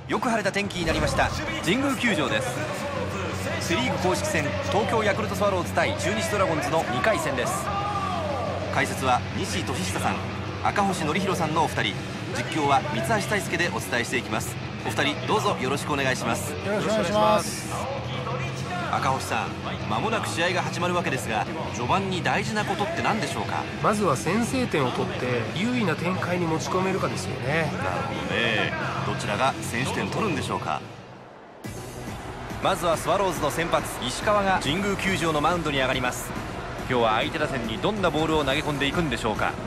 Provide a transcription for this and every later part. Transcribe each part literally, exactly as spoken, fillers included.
よく晴れた天気になりました神宮球場です。セ・リーグ公式戦、東京ヤクルトスワローズ対中日ドラゴンズのにかい戦です。解説は西俊久さん、赤星憲広さんのお二人、実況は三橋大輔でお伝えしていきます。お二人どうぞよろしくお願いします。 よろしくお願いします。 赤星さん、間もなく試合が始まるわけですが、序盤に大事なことって何でしょうか？ まずは先制点を取って優位な展開に持ち込めるかですよね。 なるほどね。どちらが先取点取るんでしょうか？まずはスワローズの先発石川が神宮球場のマウンドに上がります。今日は相手打線にどんなボールを投げ込んでいくんでしょうか？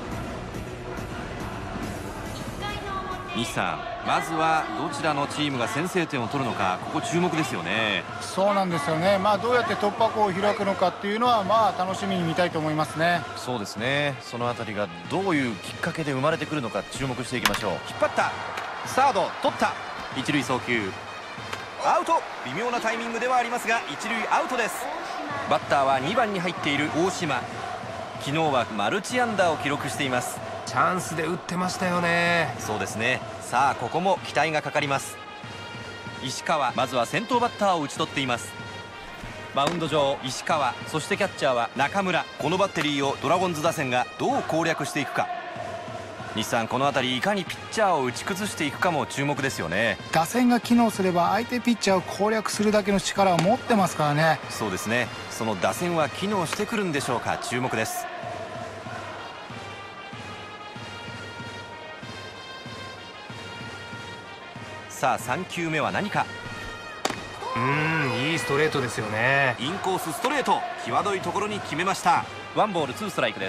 西さん、まずはどちらのチームが先制点を取るのか、ここ注目ですよね。 そうなんですよね。まあどうやって突破口を開くのかっていうのは、まあ楽しみに見たいと思いますね。 そうですね。そのあたりがどういうきっかけで生まれてくるのか注目していきましょう。引っ張った、サード取った、一塁送球アウト。微妙なタイミングではありますが一塁アウトです。バッターはにばんに入っている大島。昨日はマルチアンダーを記録しています。 チャンスで打ってましたよね。 そうですね。さあここも期待がかかります。石川、まずは先頭バッターを打ち取っています。マウンド上石川、そしてキャッチャーは中村。このバッテリーをドラゴンズ打線がどう攻略していくか。西さん、この辺りいかにピッチャーを打ち崩していくかも注目ですよね。 打線が機能すれば相手ピッチャーを攻略するだけの力を持ってますからね。 そうですね。その打線は機能してくるんでしょうか。注目です。さあさん球目は何か。 うーん、いいストレートですよね。 インコースストレート、際どいところに決めました。ワンボールツーストライクです。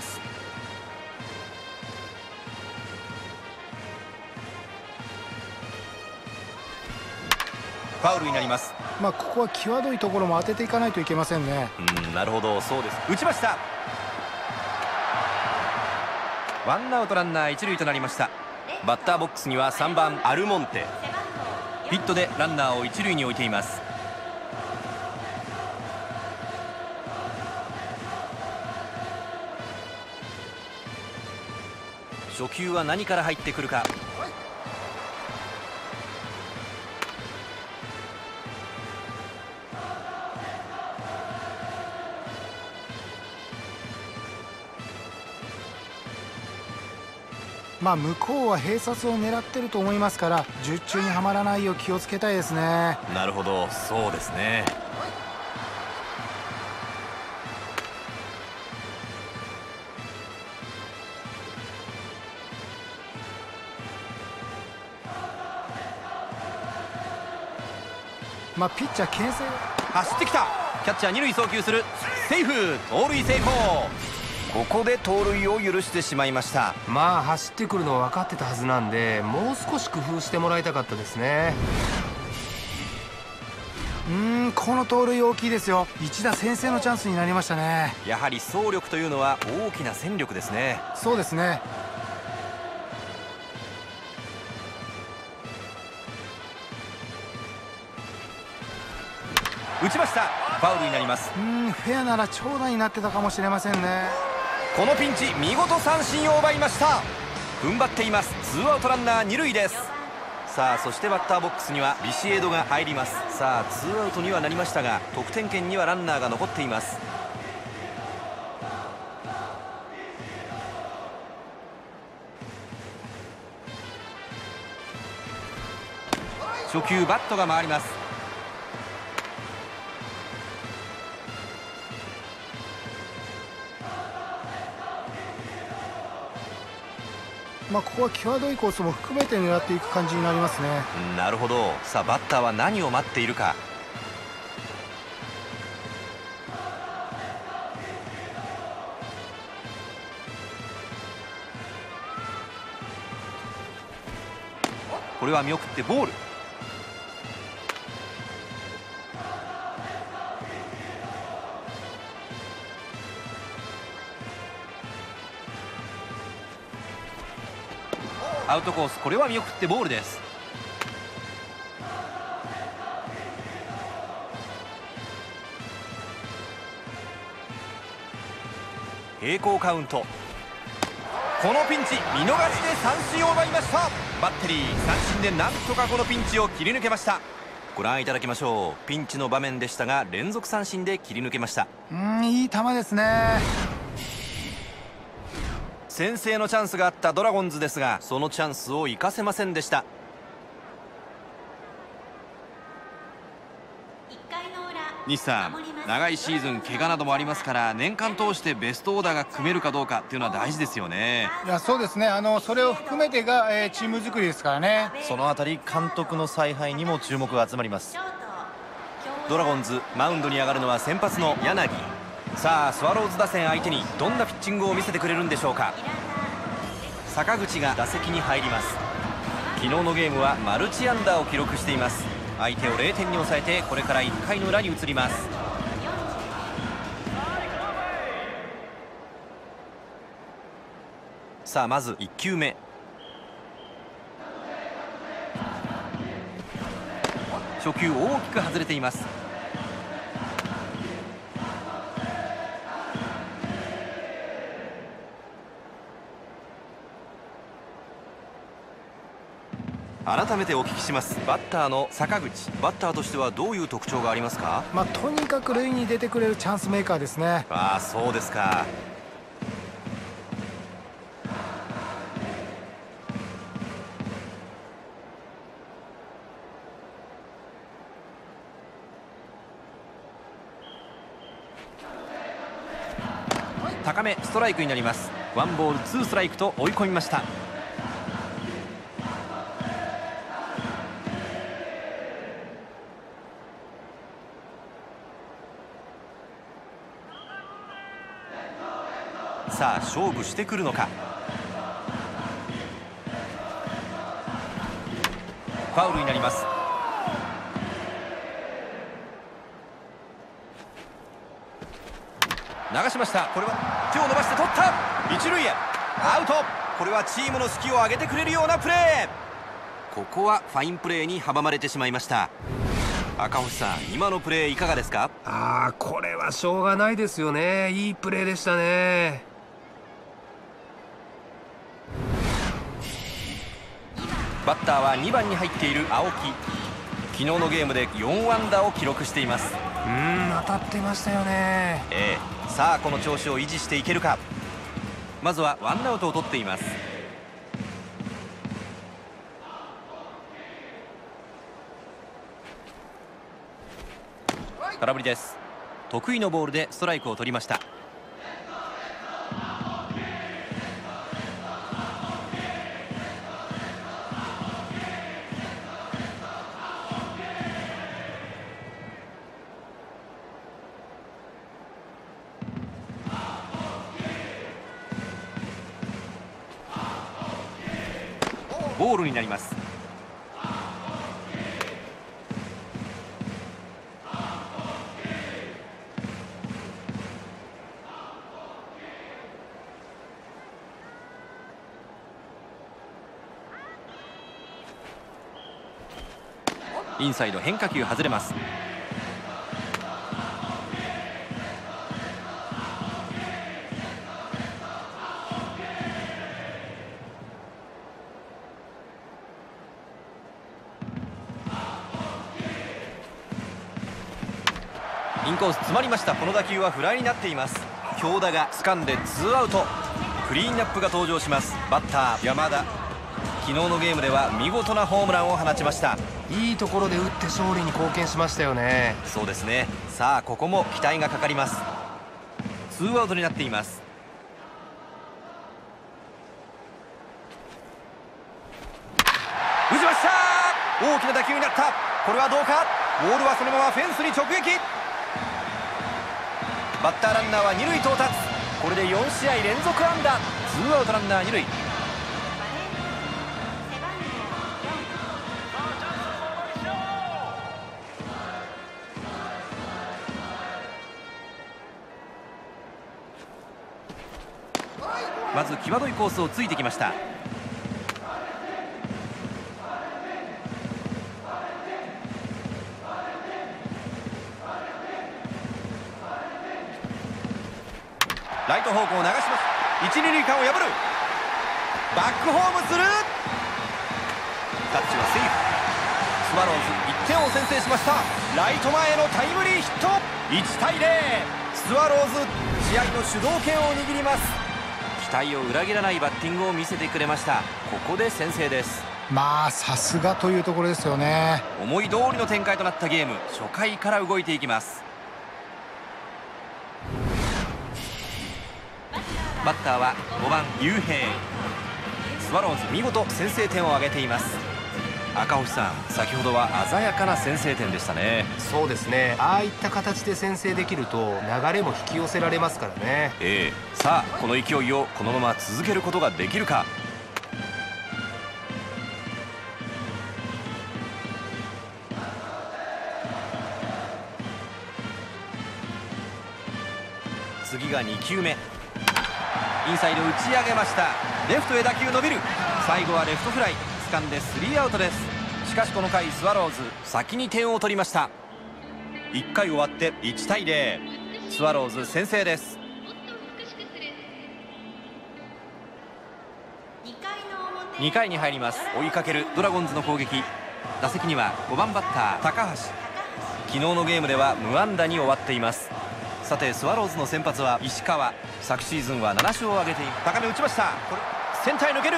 ファウルになります。 まあここは際どいところも当てていかないといけませんね。 うん、なるほど、そうです。打ちました。ワンアウトランナー一塁となりました。バッターボックスにはさんばんアルモンテ。ヒットでランナーを一塁に置いています。初球は何から入ってくるか。 まあ向こうは併殺を狙ってると思いますから、術中にはまらないよう気をつけたいですね。 なるほど、そうですね。 まあピッチャー牽制走ってきた。キャッチャー二塁送球する。セーフ、盗塁成功。ここで盗塁を許してしまいました。 まあ走ってくるのは分かってたはずなんで、もう少し工夫してもらいたかったですね。 うーん、この盗塁大きいですよ。一打先制のチャンスになりましたね。 やはり走力というのは大きな戦力ですね。 そうですね。 打ちました。ファウルになります。 うーん、フェアなら長打になってたかもしれませんね。 このピンチ見事三振を奪いました。踏ん張っています。ツーアウトランナー二塁です。さあそしてバッターボックスにはビシエドが入ります。さあツーアウトにはなりましたが、得点圏にはランナーが残っています。初球バットが回ります。 まあここは際どいコースも含めて狙っていく感じになりますね。 なるほど。さあバッターは何を待っているか。これは見送ってボール。アウトコース、これは見送ってボールです。平行カウント。このピンチ見逃しで三振を奪いました。 バッテリー三振でなんとかこのピンチを切り抜けました。ご覧いただきましょう。ピンチの場面でしたが連続三振で切り抜けました。 うん、いい球ですね。 先制のチャンスがあったドラゴンズですが、そのチャンスを生かせませんでした。西さん、長いシーズン怪我などもありますから、年間通してベストオーダーが組めるかどうかっていうのは大事ですよね。 いや、そうですね。あのそれを含めてが、えー、チーム作りですからね。 そのあたり監督の采配にも注目が集まります。ドラゴンズマウンドに上がるのは先発の柳。さあスワローズ打線相手にどんなピッチングを見せてくれるんでしょうか。坂口が打席に入ります。昨日のゲームはマルチ安打を記録しています。相手をれいてんに抑えてこれからいっかいの裏に移ります。さあまずいっきゅうめ、初球大きく外れています。改めてお聞きします。バッターの坂口、バッターとしてはどういう特徴がありますか？ まあ、とにかく塁に出てくれるチャンスメーカーですね。 ああ、そうですか。高めストライクになります。ワンボールツーストライクと追い込みました。さあ勝負してくるのか。ファウルになります。流しました。これは手を伸ばして取った。一塁へアウト。これはチームの士気を上げてくれるようなプレー。ここはファインプレーに阻まれてしまいました。赤星さん、今のプレーいかがですか？ ああ、これはしょうがないですよね。いいプレーでしたね。 バッターはにばんに入っている青木。昨日のゲームでよんあんだを記録しています。 うーん、当たってましたよね。 ええ、さあこの調子を維持していけるか。まずはワンアウトを取っています。空振りです。得意のボールでストライクを取りました。ボールになります。インサイド変化球外れます。インコース詰まりました。この打球はフライになっています。京田が掴んでツーアウト。クリーンナップが登場します。バッター山田、昨日のゲームでは見事なホームランを放ちました。 いいところで打って勝利に貢献しましたよね。 そうですね。さあここも期待がかかります。ツーアウトになっています。打ちました。大きな打球になった。これはどうか。ボールはそのままフェンスに直撃。バッターランナーは二塁到達。これでよんしあい連続安打。ツーアウトランナー二塁。まず際どいコースをついてきました。ライト方向を流します。一二塁間を破る。バックホームする。 タッチはセーフ。スワローズいってんを先制しました。ライト前へのタイムリーヒット。いちたいゼロ、スワローズ試合の主導権を握ります。期待を裏切らないバッティングを見せてくれました。ここで先制です。 まあさすがというところですよね。 思い通りの展開となったゲーム、初回から動いていきます。バッターはごばん雄平。スワローズ見事先制点を挙げています。赤星さん、先ほどは鮮やかな先制点でしたね。 そうですね、ああいった形で先制できると流れも引き寄せられますからね。 ええ、さあこの勢いをこのまま続けることができるか。次がにきゅうめ、インサイド打ち上げました。レフトへ打球伸びる。最後はレフトフライ、掴んでスリーアウトです。しかしこの回スワローズ先に点を取りました。いっかい終わっていちたいゼロ、スワローズ先制です。にかいに入ります。追いかけるドラゴンズの攻撃。打席にはごばんバッター高橋。昨日のゲームでは無安打に終わっています。さてスワローズの先発は石川。昨シーズンはなな勝を挙げている。高め打ちました。これセンターへ抜ける。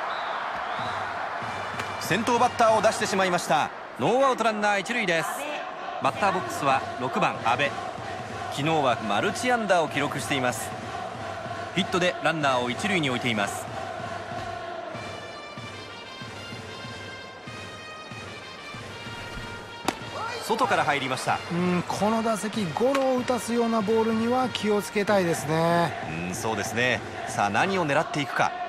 先頭バッターを出してしまいました。ノーアウトランナーいち塁です。バッターボックスはろくばん阿部。昨日はマルチ安打を記録しています。ヒットでランナーをいち塁に置いています。外から入りました。 うんこの打席ゴロを打たすようなボールには気をつけたいですね。 うんそうですね。さあ何を狙っていくか。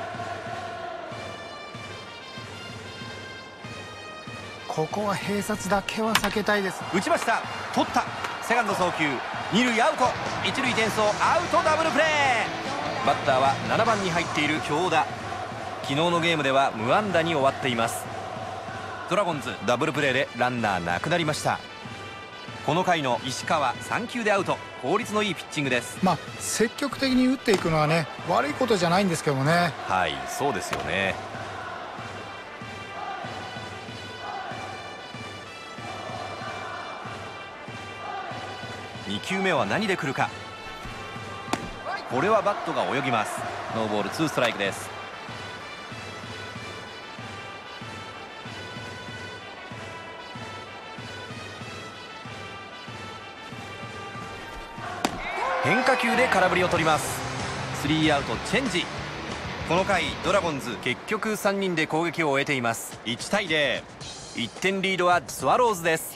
ここは併殺だけは避けたいです。 打ちました。取った。セカンド送球、に塁アウト。いち塁転送、アウトダブルプレー。バッターはななばんに入っている京田。昨日のゲームでは無安打に終わっています。ドラゴンズダブルプレーでランナーなくなりました。この回の石川さん球でアウト。効率のいいピッチングです。 まあ積極的に打っていくのはね悪いことじゃないんですけどもね。 はいそうですよね。に球目は何で来るか。これはバットが泳ぎます。ノーボールツーストライクです。変化球で空振りを取ります。スリーアウトチェンジ。この回ドラゴンズ結局さんにんで攻撃を終えています。いちたいゼロ、いってんリードはスワローズです。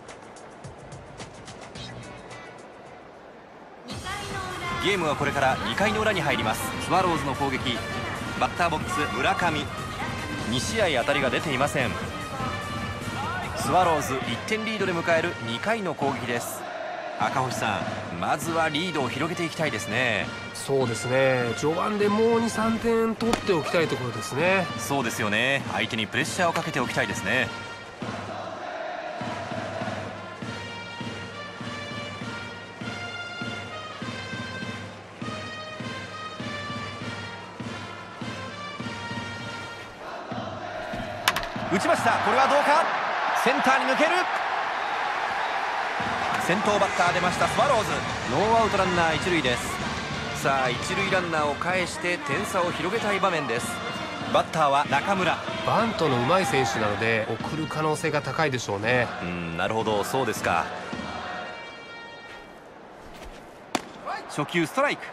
ゲームはこれからにかいの裏に入ります。スワローズの攻撃。バッターボックス村上。に試合当たりが出ていません。スワローズいってんリードで迎えるにかいの攻撃です。赤星さん、まずはリードを広げていきたいですね。 そうですね、序盤でもうにさんてん取っておきたいところですね。 そうですよね。相手にプレッシャーをかけておきたいですね。打ちました。これはどうか。センターに抜ける。先頭バッター出ましたスワローズ。ノーアウトランナーいち塁です。さあいち塁ランナーを返して点差を広げたい場面です。バッターは中村。 バントの上手い選手なので送る可能性が高いでしょうね。 うん、なるほど、そうですか。初球ストライク。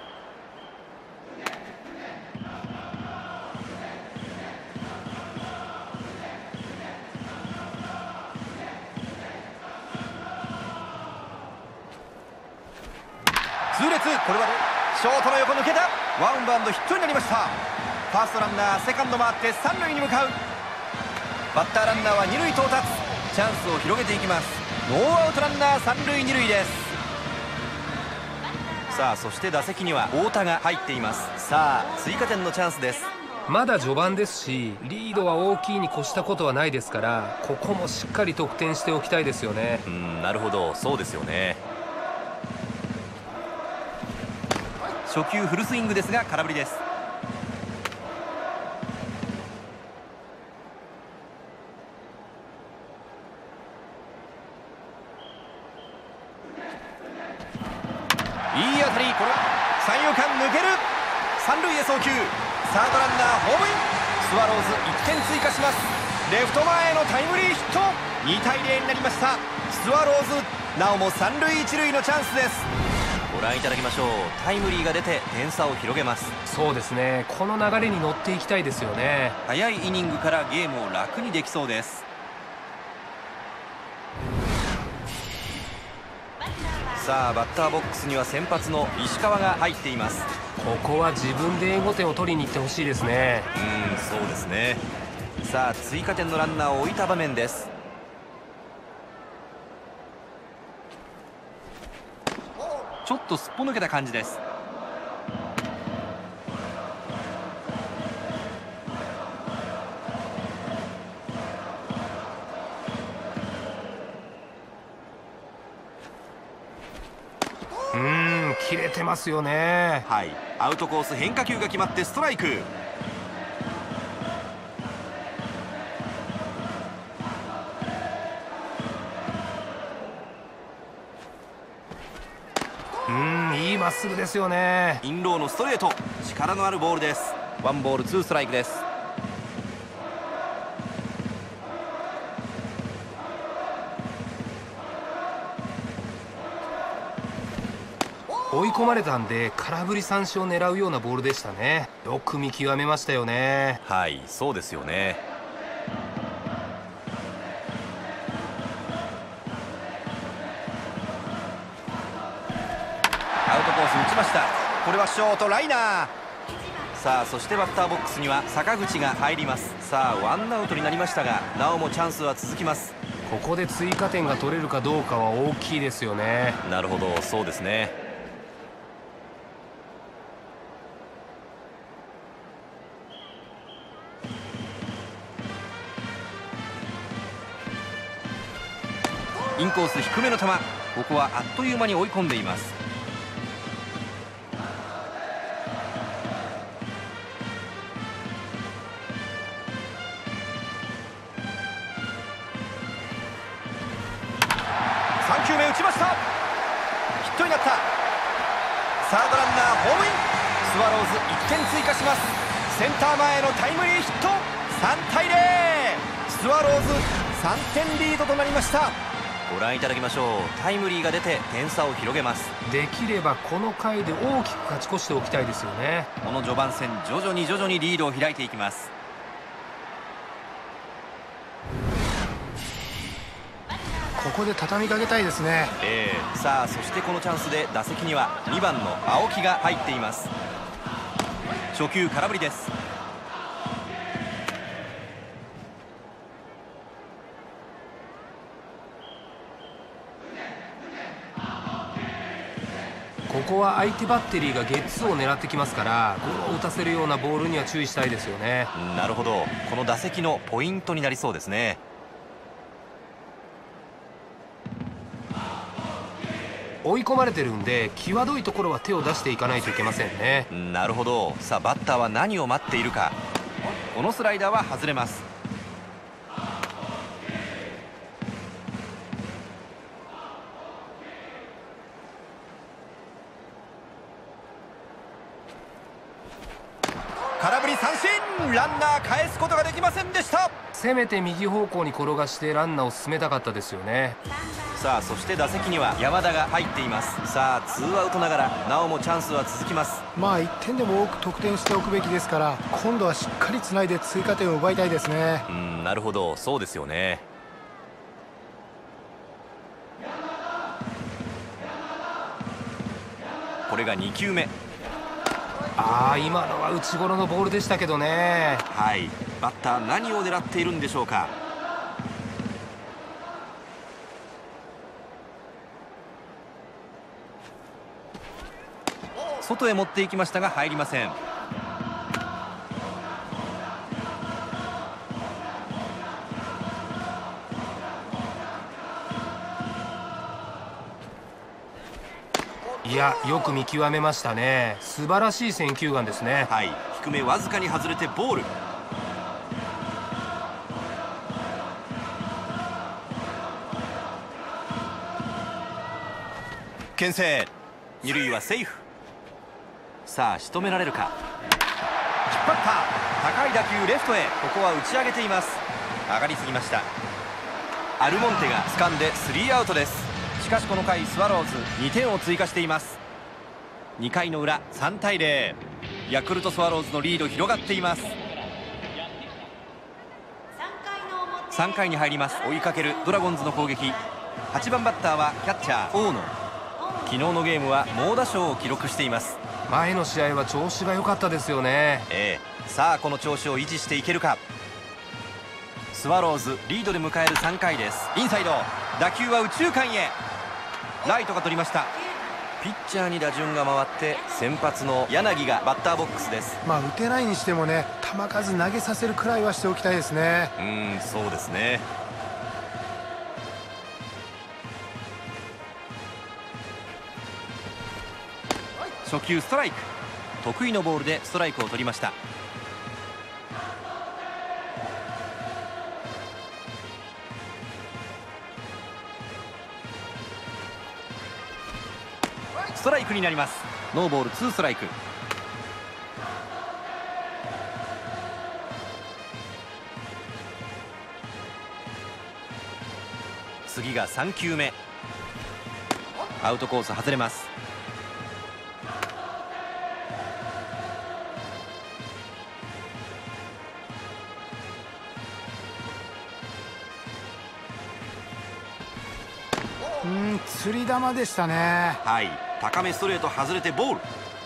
痛烈。これはショートの横抜けた。ワンバウンドヒットになりました。ファーストランナーセカンド回って三塁に向かう。バッターランナーは二塁到達。チャンスを広げていきます。ノーアウトランナー三塁二塁です。さあそして打席には太田が入っています。さあ追加点のチャンスです。 まだ序盤ですしリードは大きいに越したことはないですから、ここもしっかり得点しておきたいですよね。 うん、なるほど、そうですよね。初球フルスイングですが空振りです。 三遊間抜ける。三塁へ送球。サードランナーホームイン。スワローズいってん追加します。レフト前へのタイムリーヒット。にたいゼロになりました。スワローズなおも三塁一塁のチャンスです。ご覧いただきましょう。タイムリーが出て点差を広げます。 そうですね、この流れに乗っていきたいですよね。 早いイニングからゲームを楽にできそうです。さあバッターボックスには先発の石川が入っています。 ここは自分で援護点を取りに行ってほしいですね。 うんそうですね。さあ追加点のランナーを置いた場面です。ちょっとすっぽ抜けた感じです。 うーん切れてますよね。 はい、アウトコース変化球が決まってストライク。 うーんいいまっすぐですよね。 インローのストレート、力のあるボールです。ワンボールツーストライクです。 追い込まれたんで空振り三振を狙うようなボールでしたね。よく見極めましたよね。 はいそうですよね。アウトコース打ちました。これはショートライナー。さあそしてバッターボックスには坂口が入ります。さあワンアウトになりましたがなおもチャンスは続きます。 ここで追加点が取れるかどうかは大きいですよね。 なるほどそうですね。インコース低めの球、ここはあっという間に追い込んでいます。さん球目打ちました。ヒットになった。サードランナーホームイン。スワローズいってん追加します。センター前のタイムリーヒット。さんたいゼロ。スワローズさんてんリードとなりました。ご覧いただきましょう。タイムリーが出て点差を広げます。 できればこの回で大きく勝ち越しておきたいですよね。 この序盤戦徐々に徐々にリードを開いていきます。 ここで畳みかけたいですね。 えー、さあそしてこのチャンスで打席にはにばんの青木が入っています。初球空振りです。 ここは相手バッテリーがゲッツーを狙ってきますからゴロを打たせるようなボールには注意したいですよね。 なるほど、この打席のポイントになりそうですね。 追い込まれてるんで際どいところは手を出していかないといけませんね。 なるほど。さあバッターは何を待っているか。このスライダーは外れます。空振り三振。ランナー返すことができませんでした。 せめて右方向に転がしてランナーを進めたかったですよね。 さあそして打席には山田が入っています。さあツーアウトながらなおもチャンスは続きます。 まあいってんでも多く得点しておくべきですから今度はしっかりつないで追加点を奪いたいですね。 うん、なるほどそうですよね。これがに球目。 ああ今のは内ゴロのボールでしたけどね。 はい、バッター何を狙っているんでしょうか。外へ持っていきましたが入りません。 いやよく見極めましたね。素晴らしい選球眼ですね。 はい、低めわずかに外れてボール。牽制。二塁はセーフ。 さあ仕留められるか。引っ張った。高い打球レフトへ。ここは打ち上げています。上がりすぎました。アルモンテが掴んでスリーアウトです。しかしこの回スワローズにてんを追加しています。にかいの裏さんたいゼロ、ヤクルトスワローズのリード広がっています。さんかいに入ります。追いかけるドラゴンズの攻撃。はちばんバッターはキャッチャー大野。昨日のゲームは猛打賞を記録しています。 前の試合は調子が良かったですよね。 ええ、さあこの調子を維持していけるか。スワローズリードで迎えるさんかいです。インサイド打球は右中間へ。ライトが取りました。ピッチャーに打順が回って先発の柳がバッターボックスです。 まあ打てないにしてもね、球数投げさせるくらいはしておきたいですね。 うーん、そうですね。初球ストライク。得意のボールでストライクを取りました。ストライクになります。ノーボールツーストライク。次がさんきゅうめ。アウトコース外れます。 うん、釣り球でしたね。 はい、高めストレート外れてボール。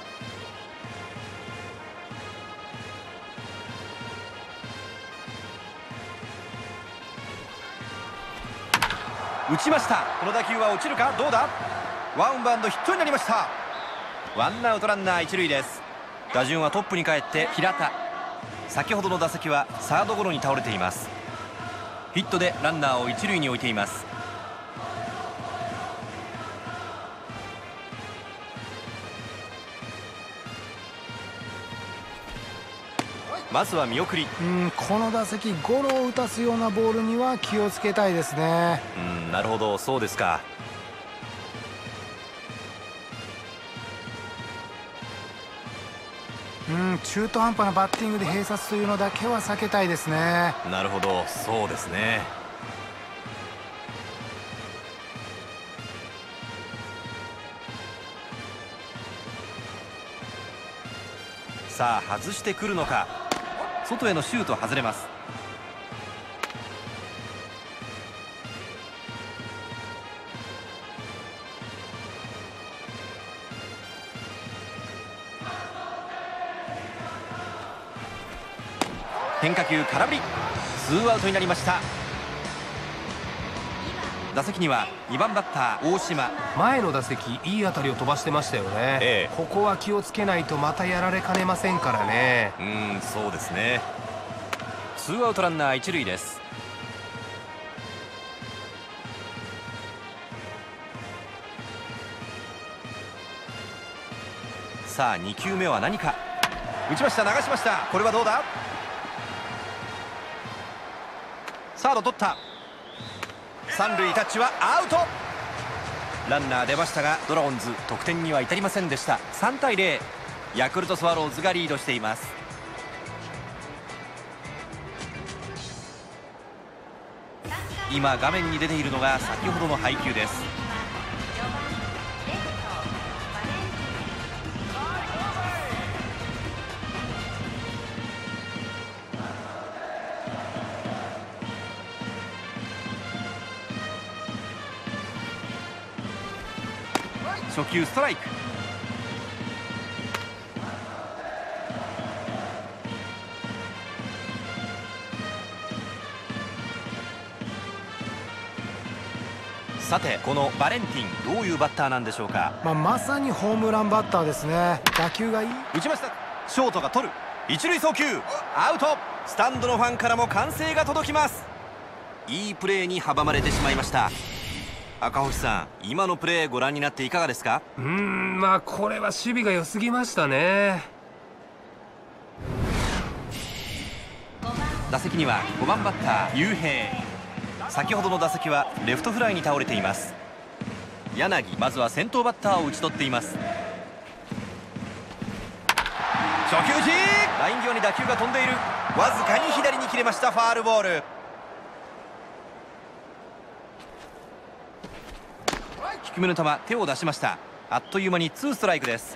打ちました。この打球は落ちるか。どうだ。ワンバウンドヒットになりました。ワンアウトランナー一塁です。打順はトップに帰って平田。先ほどの打席はサードゴロに倒れています。ヒットでランナーを一塁に置いています。まずは見送り。 うん、この打席ゴロを打たすようなボールには気をつけたいですね。 うん、なるほど、そうですか。 うん、中途半端なバッティングで併殺というのだけは避けたいですね。 なるほど、そうですね。さあ外してくるのか。外へのシュート外れます。変化球空振り。ツーアウトになりました。打席にはにばんバッター大島。 前の打席いい当たりを飛ばしてましたよね、 ええ、 ここは気をつけないとまたやられかねませんからね。 うん、そうですね。ツーアウトランナー一塁です。さあにきゅうめは何か。打ちました。流しました。これはどうだ。サード取った。三塁タッチはアウト。ランナー出ましたがドラゴンズ得点には至りませんでした。さんたいゼロ、ヤクルトスワローズがリードしています。今画面に出ているのが先ほどの配球です。初球ストライク。さてこのバレンティンどういうバッターなんでしょうか。 まあ、まさにホームランバッターですね。打球がいい。 打ちました。ショートが取る。一塁送球アウト。スタンドのファンからも歓声が届きます。いいプレーに阻まれてしまいました。赤星さん、今のプレーご覧になっていかがですか。 うーん、まあこれは守備が良すぎましたね。 打席にはごばんバッター雄平。先ほどの打席はレフトフライに倒れています。柳、まずは先頭バッターを打ち取っています。 初球打ち、ライン際に打球が飛んでいる。わずかに左に切れました。ファールボール。低めの球、手を出しました。あっという間にツーストライクです。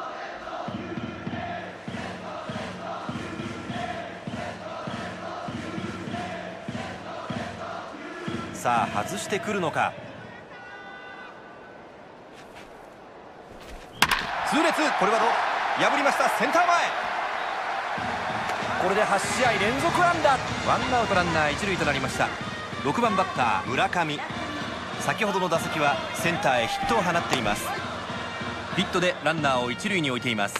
さあ外してくるのか。痛烈、これはどう、破りました。センター前。これではち試合連続安打。ワンアウトランナー一塁となりました。ろくばんバッター村上、先ほどの打席はセンターへヒットを放っています。ヒットでランナーを一塁に置いています。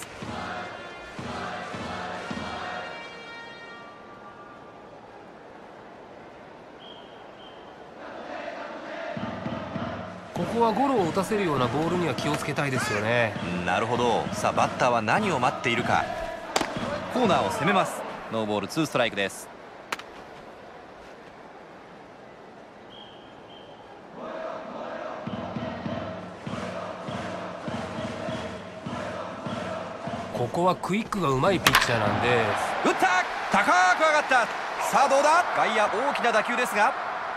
ここはゴロを打たせるようなボールには気をつけたいですよね。 なるほど。さあバッターは何を待っているか。コーナーを攻めます。ノーボールツーストライクです。 ここはクイックがうまいピッチャーなんで。 打った、高く上がった。さあどうだ。外野大きな打球ですが、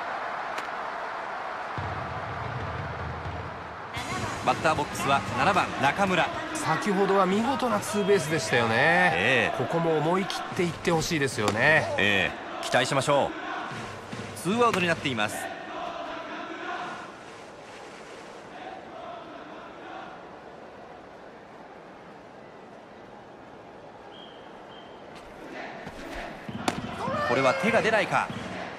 バッターボックスはななばん中村。 先ほどは見事なツーベースでしたよね。ええ、ここも思い切っていってほしいですよね。 ええ、期待しましょう。ツーアウトになっています。これは手が出ないか。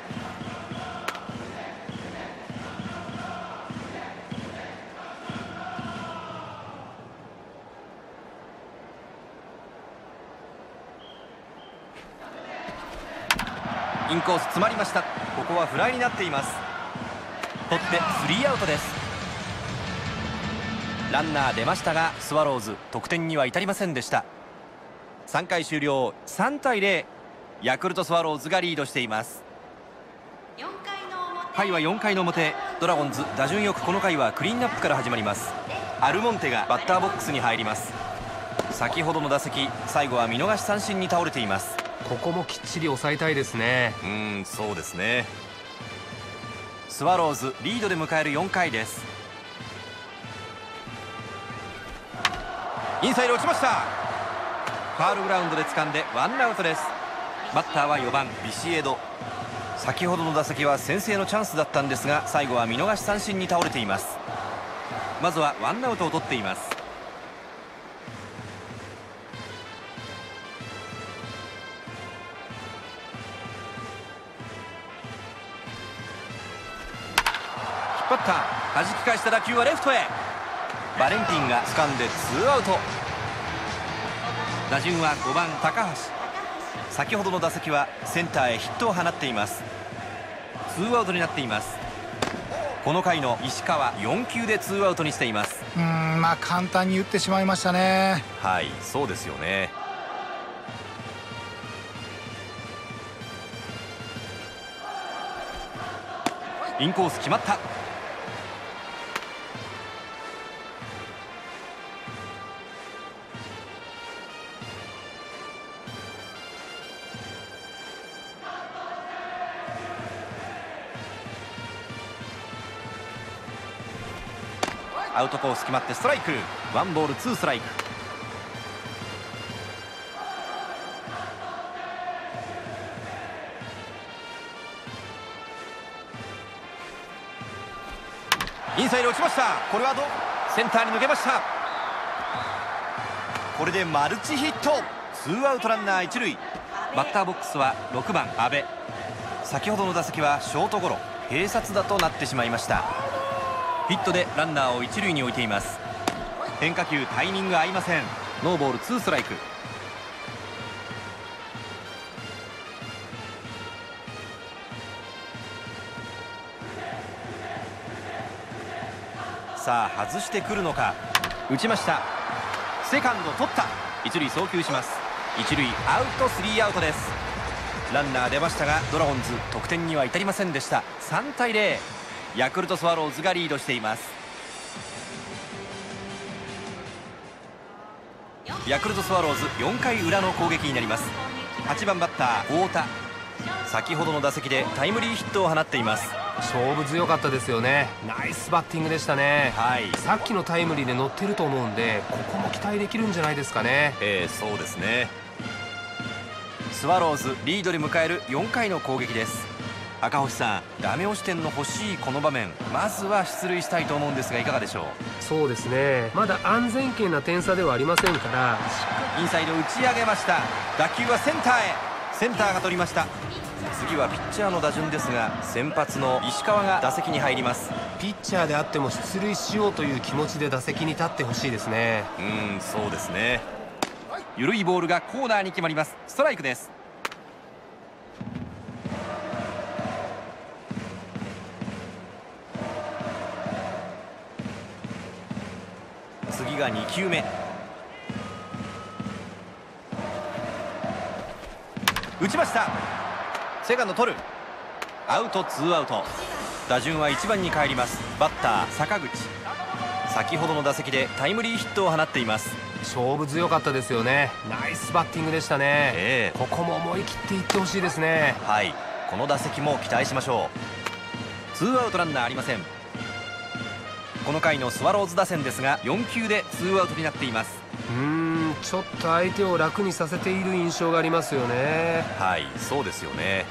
インコース詰まりました。ここはフライになっています。取ってスリーアウトです。ランナー出ましたがスワローズ得点には至りませんでした。さんかい終了、さんたいゼロ、ヤクルトスワローズがリードしています。回はよんかいの表、ドラゴンズ打順よくこの回はクリーンナップから始まります。アルモンテがバッターボックスに入ります。先ほどの打席、最後は見逃し三振に倒れています。 ここもきっちり抑えたいですね。 うーん、そうですね。スワローズリードで迎えるよんかいです。インサイド落ちました。ファールグラウンドで掴んでワンアウトです。バッターはよばんビシエド。先ほどの打席は先制のチャンスだったんですが、最後は見逃し三振に倒れています。まずはワンアウトを取っています。引っ張った、弾き返した打球はレフトへ。バレンティンが掴んでツーアウト。打順はごばん高橋。先ほどの打席はセンターへヒットを放っています。ツーアウトになっています。この回の石川よんきゅうでツーアウトにしています。 うーん、まあ簡単に打ってしまいましたね。 はい、そうですよね。インコース決まった。アウトコース決まってストライク。ワンボールツーストライク。インサイド落ちました。これはどう、センターに抜けました。これでマルチヒット。ツーアウトランナー一塁。バッターボックスはろくばん阿部。先ほどの打席はショートゴロ、併殺打となってしまいました。ヒットでランナーを一塁に置いています。変化球タイミング合いません。ノーボールツーストライク。さあ外してくるのか。打ちました。セカンド取った。一塁送球します。一塁アウト、スリーアウトです。ランナー出ましたがドラゴンズ得点には至りませんでした。さんたいゼロ、ヤクルトスワローズがリードしています。 ヤクルトスワローズよんかい裏の攻撃になります。はちばんバッター太田、先ほどの打席でタイムリーヒットを放っています。 勝負強かったですよね。ナイスバッティングでしたね。 はい、 さっきのタイムリーで乗ってると思うんで、ここも期待できるんじゃないですかね。 えー、そうですね。スワローズリードで迎えるよんかいの攻撃です。赤星さん、ダメ押し点の欲しいこの場面、まずは出塁したいと思うんですがいかがでしょう。 そうですね、まだ安全圏な点差ではありませんから、 インサイド打ち上げました。打球はセンターへ、センターが取りました。次はピッチャーの打順ですが、先発の石川が打席に入ります。 ピッチャーであっても出塁しようという気持ちで打席に立ってほしいですね。 うーん、そうですね。緩いボールがコーナーに決まります。ストライクです。次がにきゅうめ、打ちました。セカンド取る、アウト、ツーアウト。打順はいちばんに帰ります。バッター坂口、先ほどの打席でタイムリーヒットを放っています。 勝負強かったですよね。ナイスバッティングでしたね。 えー、 ここも思い切っていってほしいですね。 はい、この打席も期待しましょう。ツーアウトランナーありません。この回のスワローズ打線ですがよんきゅうでツーアウトになっています。 うーん、ちょっと相手を楽にさせている印象がありますよね。 はい、そうですよね。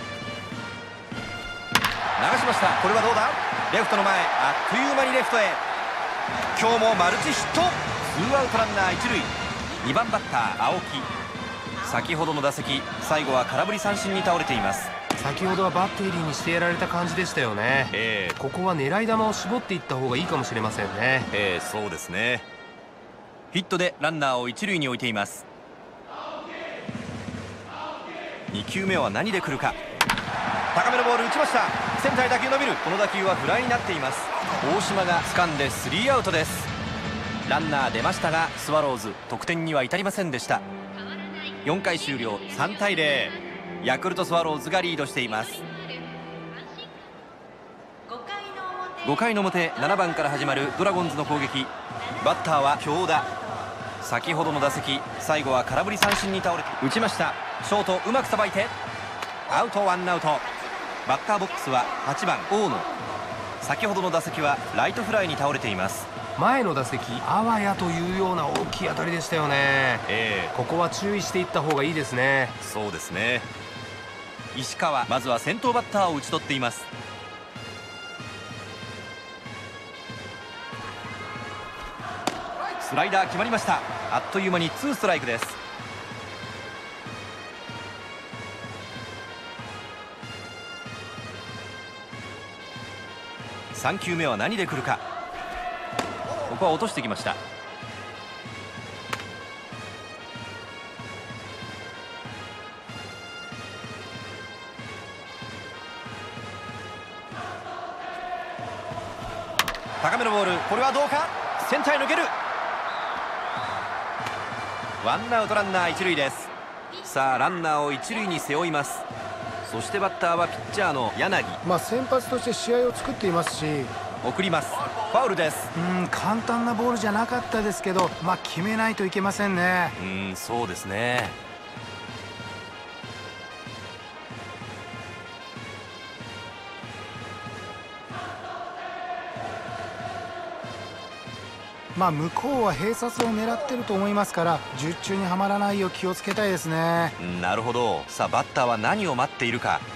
流しました。これはどうだ。レフトの前、あっという間にレフトへ。今日もマルチヒット。ツーアウトランナーいち塁。にばんバッター青木、先ほどの打席最後は空振り三振に倒れています。 先ほどはバッテリーにしてやられた感じでしたよね。 えー、 ここは狙い球を絞っていった方がいいかもしれませんね。 えー、そうですね。ヒットでランナーをいち塁に置いています。にきゅうめは何で来るか。高めのボール打ちました。センターへ打球伸びる。この打球はフライになっています。大島が掴んでスリーアウトです。ランナー出ましたがスワローズ得点には至りませんでした。よんかい終了、さんたいゼロ。ヤクルトスワローズがリードしています。ごかいの表、ななばんから始まるドラゴンズの攻撃。バッターは京田、先ほどの打席最後は空振り三振に倒れて打ちました。ショートうまくさばいてアウト、ワンアウト。バッターボックスははちばん大野、先ほどの打席はライトフライに倒れています。 前の打席あわやというような大きい当たりでしたよね。 えー、 ここは注意していった方がいいですね。 そうですね。石川、まずは先頭バッターを打ち取っています。スライダー決まりました。あっという間にツーストライクです。さんきゅうめは何で来るか。ここは落としてきました。高めのボール、これはどうか。センターへ抜ける。ワンアウトランナーいち塁です。さあランナーをいち塁に背負います。そしてバッターはピッチャーの柳。 まあ先発として試合を作っていますし、 送ります。ファウルです。 うん簡単なボールじゃなかったですけど、まあ決めないといけませんね。 うんそうですね。 まあ向こうは併殺を狙ってると思いますから、術中にはまらないよう気をつけたいですね。 なるほど。さあバッターは何を待っているか。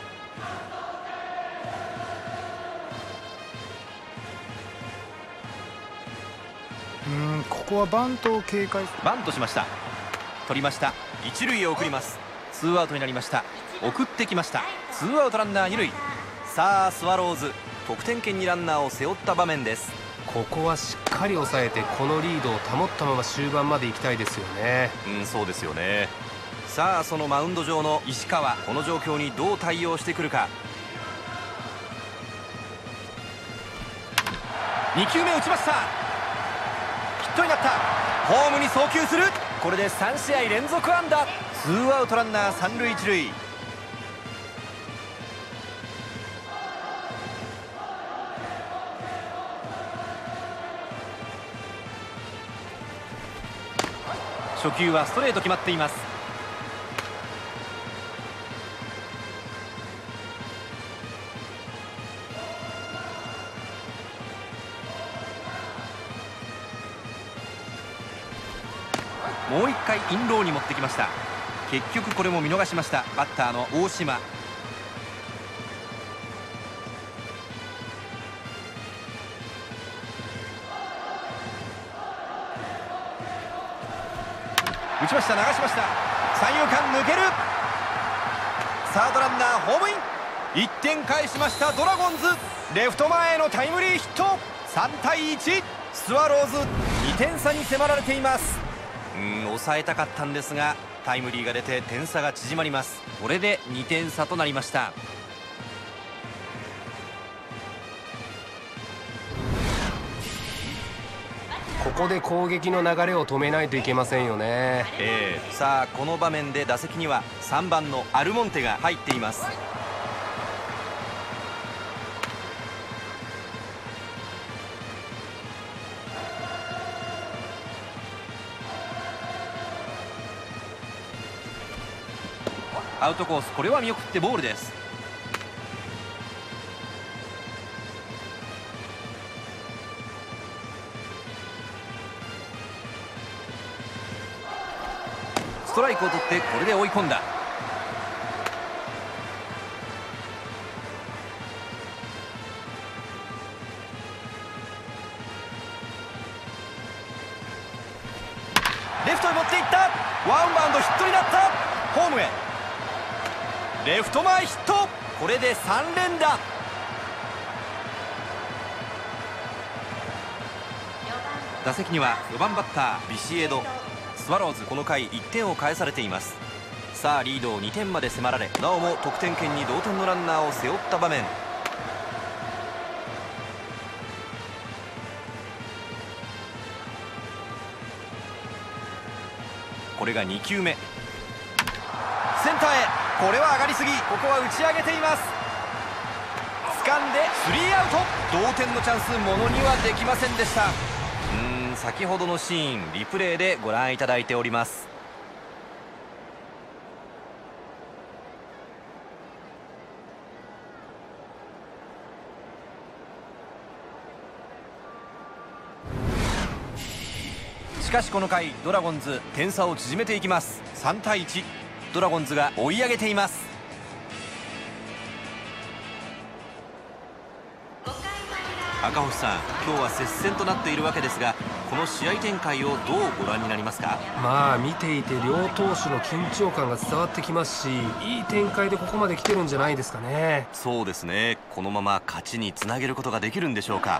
うんここはバントを警戒。 バントしました。取りました。一塁へ送ります。ツーアウトになりました。送ってきました。ツーアウトランナー二塁。さあスワローズ得点圏にランナーを背負った場面です。 ここはしっかり抑えてこのリードを保ったまま終盤まで行きたいですよね。 うんそうですよね。さあそのマウンド上の石川、この状況にどう対応してくるか。にきゅうめ打ちました。ヒットになった。ホームに送球する。これでさんしあい連続安打。ツーアウトランナー三塁一塁。 初球はストレート決まっています。もう一回インローに持ってきました。結局これも見逃しました。バッターの大島。打ちました、流しました。三遊間抜ける。サードランナーホームイン。いってん返しましたドラゴンズ。レフト前へのタイムリーヒット。さんたいいち、スワローズにてん差に迫られています。うーん、抑えたかったんですがタイムリーが出て点差が縮まります。これでにてん差となりました。 ここで攻撃の流れを止めないといけませんよね。 えー、さあこの場面で打席にはさんばんのアルモンテが入っています。アウトコース、これは見送ってボールです。ストライクを取ってこれで追い込んだ。レフトへ持っていった。ワンバウンドヒットになった。ホームへレフト前ヒット。これでさん連打。打席にはよばんバッタービシエド。スワローズこの回いってんを返されています。さあリードをにてんまで迫られ、なおも得点圏に同点のランナーを背負った場面。これがに球目。センターへ。これは上がりすぎ。ここは打ち上げています。掴んでスリーアウト。同点のチャンスものにはできませんでした。うーん、先ほどのシーンリプレイでご覧いただいております。しかしこの回ドラゴンズ点差を縮めていきます。さんたいいち、ドラゴンズが追い上げています。赤星さん、今日は接戦となっているわけですが、この試合展開をどうご覧になりますか？ まあ見ていて両投手の緊張感が伝わってきますし、いい展開でここまで来てるんじゃないですかね。 そうですね。このまま勝ちにつなげることができるんでしょうか。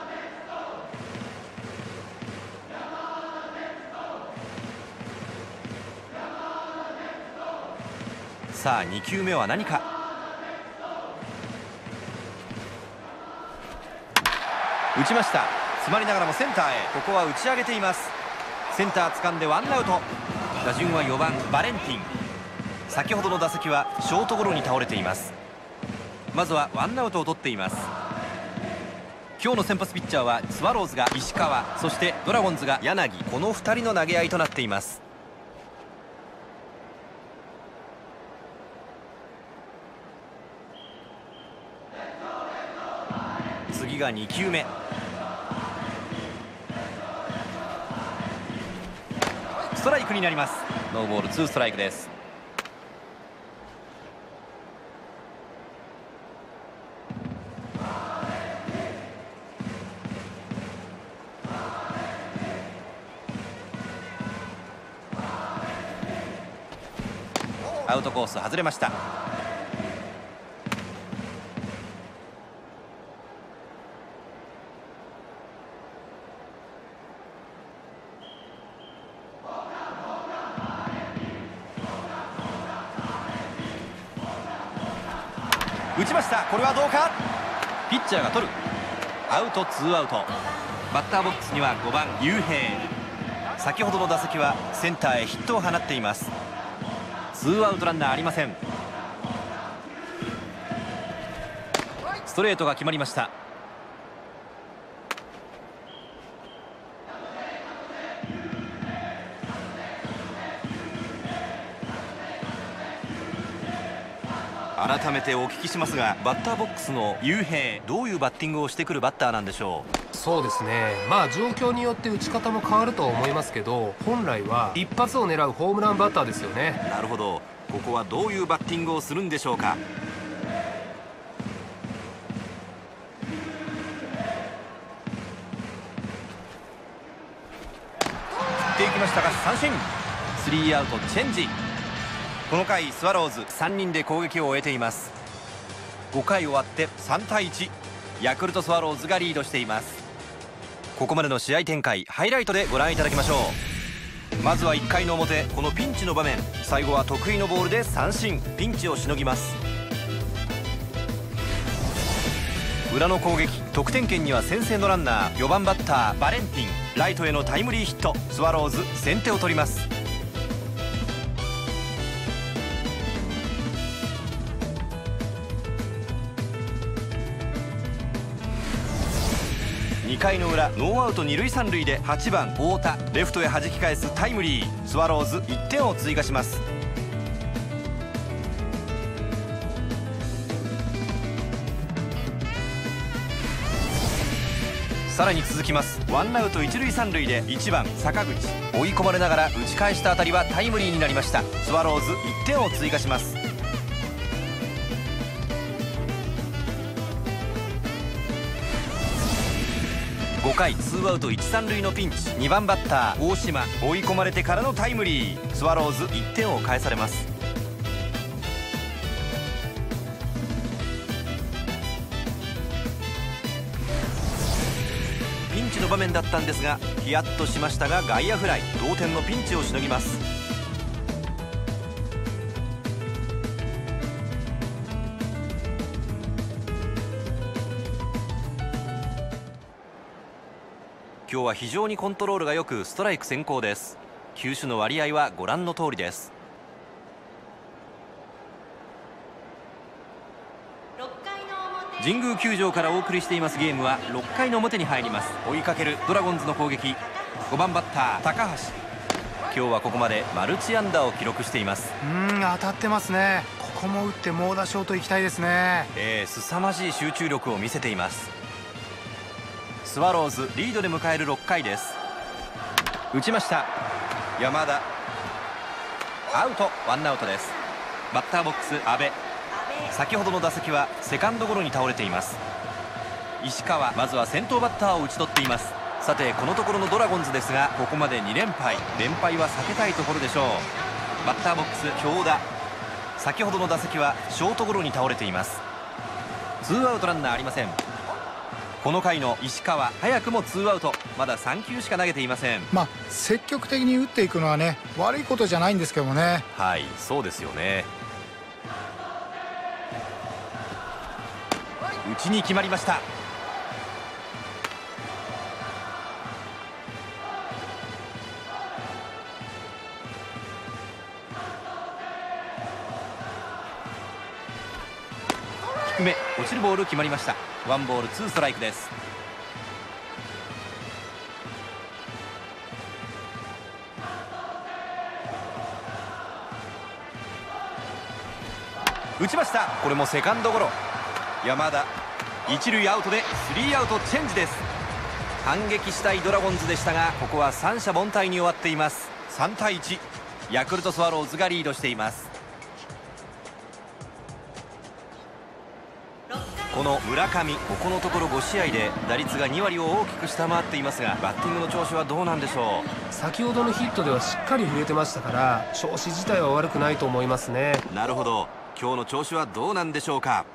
さあに球目は何か。打ちました。詰まりながらもセンターへ。ここは打ち上げています。センター掴んでワンアウト。打順はよばんバレンティン。先ほどの打席はショートゴロに倒れています。まずはワンアウトを取っています。今日の先発ピッチャーはスワローズが石川、そしてドラゴンズが柳。このふたりの投げ合いとなっています。次がに球目。ストライクになります。ノーボールツーストライクです。アウトコース外れました。打ちました。これはどうか。ピッチャーが取る。アウトツーアウト。バッターボックスにはごばん雄平。先ほどの打席はセンターへヒットを放っています。ツーアウトランナーありません。ストレートが決まりました。 改めてお聞きしますが、バッターボックスの雄平、どういうバッティングをしてくるバッターなんでしょう。 そうですね、まあ状況によって打ち方も変わるとは思いますけど、本来は一発を狙うホームランバッターですよね。 なるほど、ここはどういうバッティングをするんでしょうか。振っていきましたが三振。スリーアウトチェンジ。この回スワローズさんにんで攻撃を終えています。ごかい終わってさんたいいち、ヤクルトスワローズがリードしています。ここまでの試合展開、ハイライトでご覧いただきましょう。まずはいっかいの表、このピンチの場面、最後は得意のボールで三振。ピンチをしのぎます。裏の攻撃、得点圏には先制のランナー、よばんバッターバレンティン、ライトへのタイムリーヒット。スワローズ先手を取ります。にかいの裏、ノーアウトに塁さん塁ではちばん太田、レフトへ弾き返すタイムリー。スワローズいってんを追加します。さらに続きます。ワンアウトいち塁さん塁でいちばん坂口、追い込まれながら打ち返した当たりはタイムリーになりました。スワローズいってんを追加します。ごかいツーアウトいち、さん塁のピンチ、にばんバッター大島、追い込まれてからのタイムリー。スワローズいってんを返されます。ピンチの場面だったんですが、ヒヤッとしましたが外野フライ。同点のピンチをしのぎます。今日は非常にコントロールが良くストライク先行です。球種の割合はご覧の通りです。神宮球場からお送りしていますゲームはろっかいの表に入ります。追いかけるドラゴンズの攻撃、ごばんバッター高橋、今日はここまでマルチ安打を記録しています。 うーん、当たってますね。ここも打って猛打賞といきたいですね。 えー、凄まじい集中力を見せています。スワローズリードで迎えるろっかいです。打ちました。山田、アウト。ワンアウトです。バッターボックス阿部、先ほどの打席はセカンドゴロに倒れています。石川、まずは先頭バッターを打ち取っています。さてこのところのドラゴンズですが、ここまでに連敗、連敗は避けたいところでしょう。バッターボックス京田、先ほどの打席はショートゴロに倒れています。ツーアウトランナーありません。この回の石川、早くもツーアウト、まださんきゅうしか投げていません。 まあ積極的に打っていくのはね、悪いことじゃないんですけどもね。 はい、そうですよね。内に決まりました。低め、落ちるボール決まりました。ワンボールツーストライクです。打ちました。これもセカンドゴロ。山田、一塁アウトでスリーアウトチェンジです。反撃したいドラゴンズでしたが、ここは三者凡退に終わっています。さんたいいち、ヤクルトスワローズがリードしています。この村上、ここのところご試合で打率がに割を大きく下回っていますが、バッティングの調子はどうなんでしょう。 先ほどのヒットではしっかり振れてましたから、調子自体は悪くないと思いますね。 なるほど、今日の調子はどうなんでしょうか。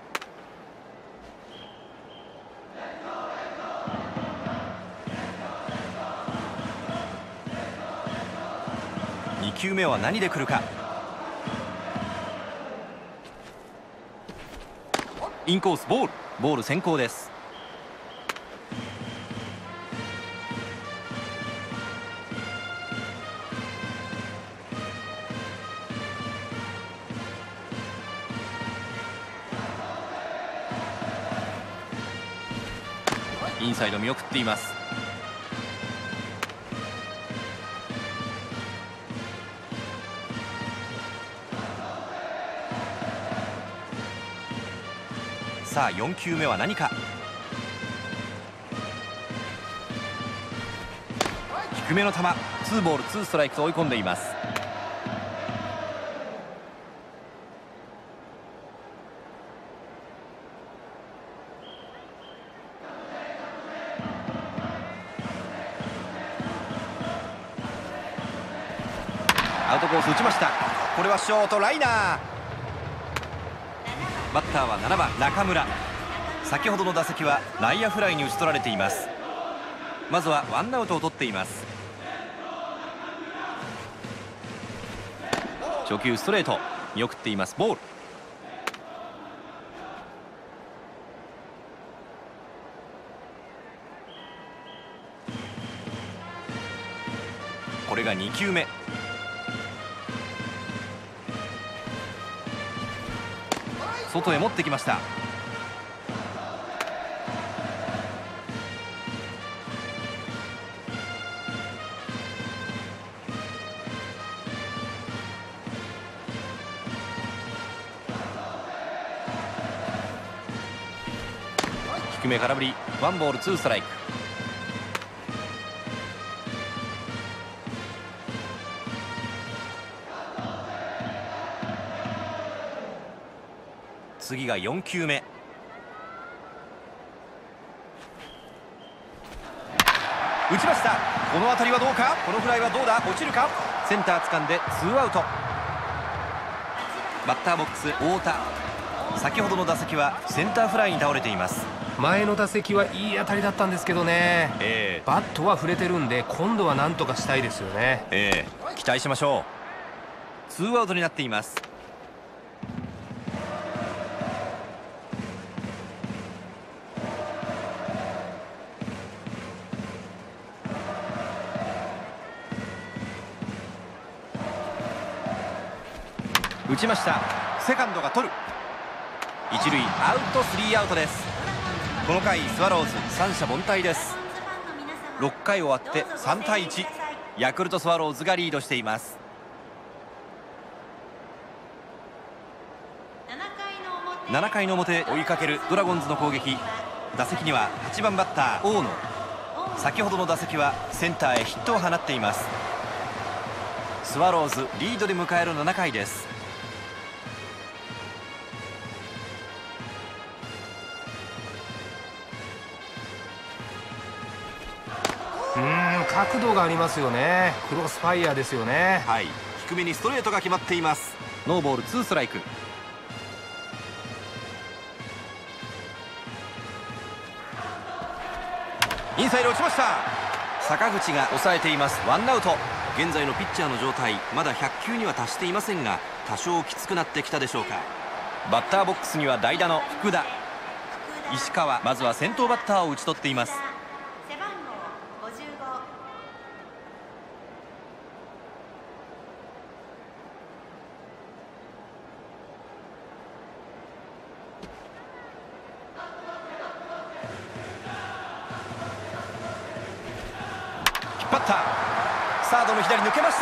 にきゅうめは何で来るか。インコースボール、ボール先行です。インサイド見送っています。 さあよん球目は何か。低めの球、ツーボールツーストライクと追い込んでいます。アウトコース打ちました。これはショートライナー。バッターはななばん中村。先ほどの打席は内野フライに打ち取られています。まずはワンアウトを取っています。初球ストレート見送っています。ボール。これがに球目。外へ持ってきました。低め空振り、ワンボールツーストライク。次がよん球目。打ちました。この当たりはどうか。このフライはどうだ。落ちるか。センター掴んでツーアウト。バッターボックス太田。先ほどの打席はセンターフライに倒れています。 前の打席はいい当たりだったんですけどね、えー、バットは触れてるんで今度は何とかしたいですよね。 えー、期待しましょう。ツーアウトになっています。打ちました。セカンドが取る。一塁アウト、スリーアウトです。この回スワローズ三者凡退です。ろっかい終わってさんたいいち、ヤクルトスワローズがリードしています。ななかいの表追いかけるドラゴンズの攻撃。打席にははちばんバッター大野。先ほどの打席はセンターへヒットを放っています。スワローズリードで迎えるななかいです。 うーん、角度がありますよね。クロスファイヤーですよね。 はい、低めにストレートが決まっています。ノーボールツーストライク。インサイド落ちました。坂口が抑えています。ワンアウト。現在のピッチャーの状態、まだひゃっ球には達していませんが、多少きつくなってきたでしょうか。バッターボックスには代打の福田。石川、まずは先頭バッターを打ち取っています。引っ張った。サードの左抜けました。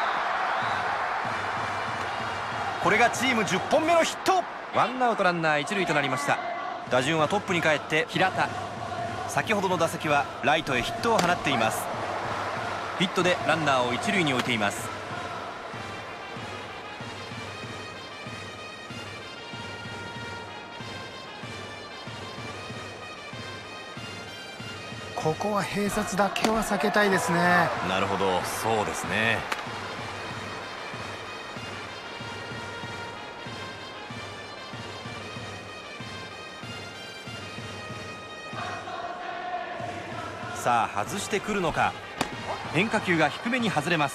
これがチームじゅっぽんめのヒット。ワンアウトランナー一塁となりました。打順はトップに帰って平田。先ほどの打席はライトへヒットを放っています。ヒットでランナーを一塁に置いています。 ここは併殺だけは避けたいですね。 なるほど、そうですね。さあ外してくるのか。変化球が低めに外れます。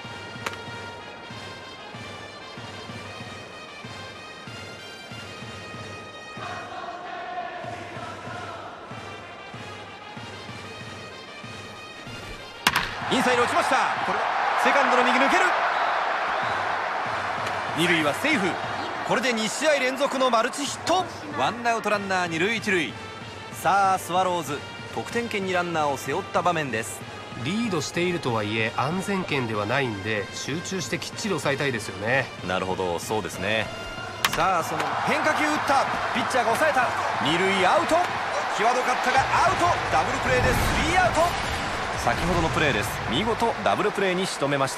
インサイド落ちました。これはセカンドの右抜ける。二塁はセーフ。これでに試合連続のマルチヒット。ワンアウトランナー二塁一塁。さあスワローズ得点圏にランナーを背負った場面です。 リードしているとはいえ安全圏ではないんで集中してきっちり抑えたいですよね。 なるほど、そうですね。 さあその変化球打った。ピッチャーが抑えた。二塁アウト。際どかったがアウト。ダブルプレーでスリーアウト。先ほどのプレーです。見事ダブルプレーに仕留めました。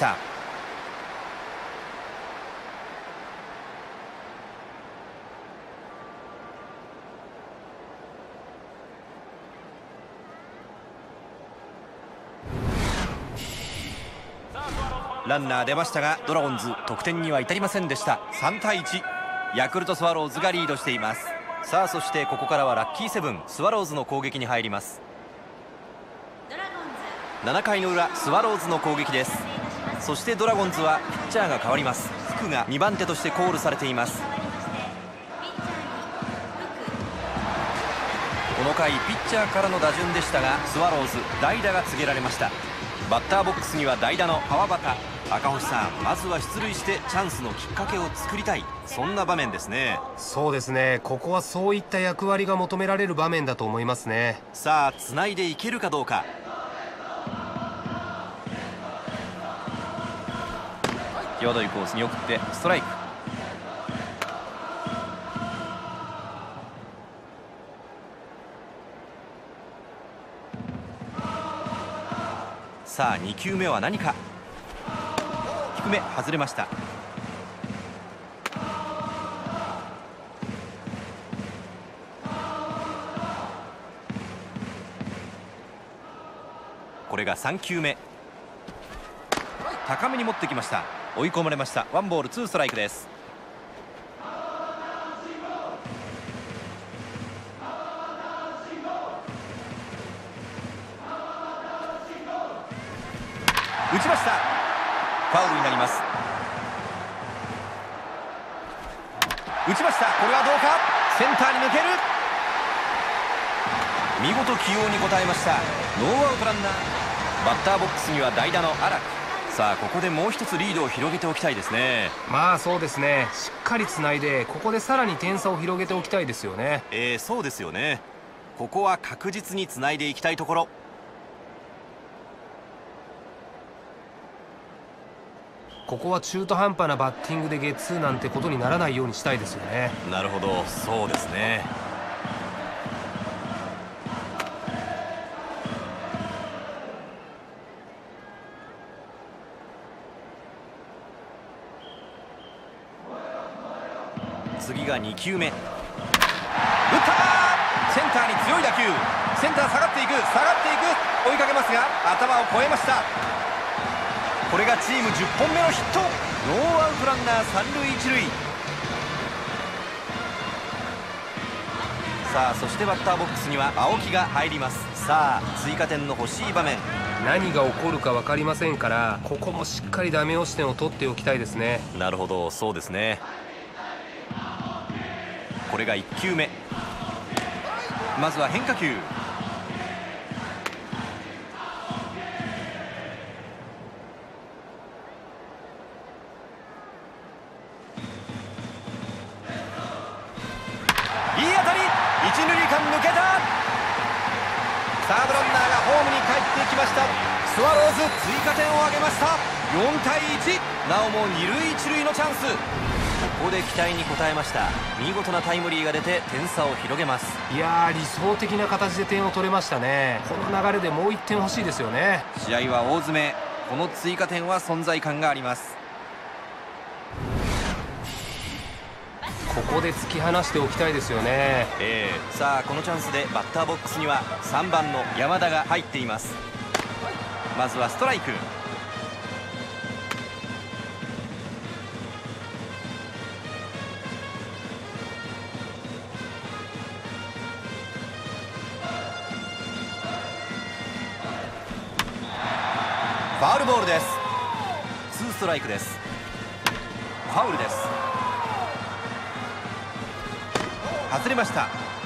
ランナー出ましたがドラゴンズ得点には至りませんでした。さんたいいち、ヤクルトスワローズがリードしています。さあそしてここからはラッキーセブンスワローズの攻撃に入ります。ななかいの裏スワローズの攻撃です。そしてドラゴンズはピッチャーが変わります。福がにばん手としてコールされています。この回ピッチャーからの打順でしたがスワローズ代打が告げられました。バッターボックスには代打の川端。赤星さん、まずは出塁してチャンスのきっかけを作りたい、そんな場面ですね。 そうですね、ここはそういった役割が求められる場面だと思いますね。 さあつないでいけるかどうか。際どいコースに送ってストライク。さあにきゅうめは何か。低め外れました。これがさんきゅうめ。高めに持ってきました。追い込まれました。ワンボールツーストライクです。打ちました。ファウルになります。打ちました。これはどうか。センターに抜ける。見事起用に応えました。ノーアウトランナー。バッターボックスには代打の荒木。さあここでもう一つリードを広げておきたいですね。 まあそうですね、しっかりつないでここでさらに点差を広げておきたいですよね。 えー、そうですよね。ここは確実につないでいきたいところ。 ここは中途半端なバッティングでゲッツーなんてことにならないようにしたいですよね。 なるほど、そうですね。次がにきゅうめ。打ったー。センターに強い打球。センター下がっていく、下がっていく。追いかけますが頭を越えました。これがチームじゅっぽんめのヒット。ノーアウトランナー三塁一塁。さあそしてバッターボックスには青木が入ります。さあ追加点の欲しい場面。 何が起こるか分かりませんからここもしっかりダメ押し点を取っておきたいですね。 なるほど、そうですね。これがいっきゅうめ。まずは変化球。いい当たり。一塁間抜けた。サードランナーがホームに帰ってきました。スワローズ追加点を挙げました。よんたいいち。なおも二塁一塁のチャンス。ここで期待に応えました。見事なタイムリーが出て点差を広げます。 いやー理想的な形で点を取れましたね。この流れでもういってん欲しいですよね。 試合は大詰め。この追加点は存在感があります。 ここで突き放しておきたいですよね。 えー、さあこのチャンスでバッターボックスにはさんばんの山田が入っています。まずはストライク。ファウルボールです。ツーストライクです。ファウルです。外れました。